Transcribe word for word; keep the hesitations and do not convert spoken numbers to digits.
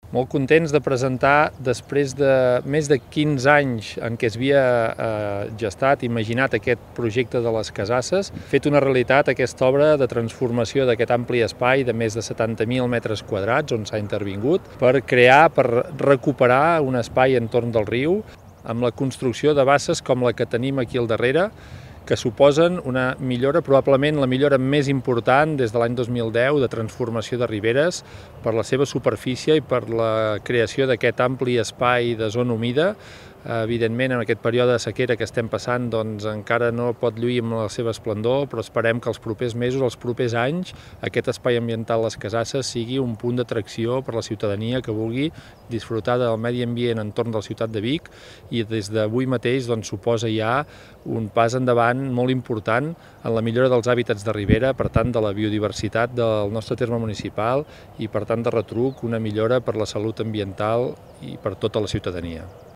Molt contents de presentar, després de més de quinze anys en què es havia eh, gestat, imaginat aquest projecte de les Casasses, fet una realitat aquesta obra de transformació d'aquest ampli espai de més de setanta mil metres quadrats on s'ha intervingut per crear, per recuperar un espai entorn del riu amb la construcció de basses com la que tenim aquí al darrere, que suposen una millora, probablement la millora més important des de l'any dos mil deu de transformació de riberes per la seva superfície i per la creació d'aquest ampli espai de zona humida. Evidentment, en aquest període de sequera que estem passant, doncs encara no pot lluir amb la seva esplendor, però esperem que els propers mesos, els propers anys, aquest espai ambiental Les Casasses sigui un punt d'atracció per a la ciutadania que vulgui disfrutar del medi ambient entorn de la ciutat de Vic, i des d'avui mateix doncs, suposa ja un pas endavant molt important en la millora dels hàbitats de ribera, per tant de la biodiversitat del nostre terme municipal i per tant de retruc una millora per la salut ambiental i per tota la ciutadania.